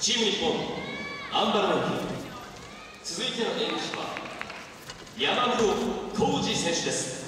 チーム日本アンバランキ。続いての演技は山室浩二選手です。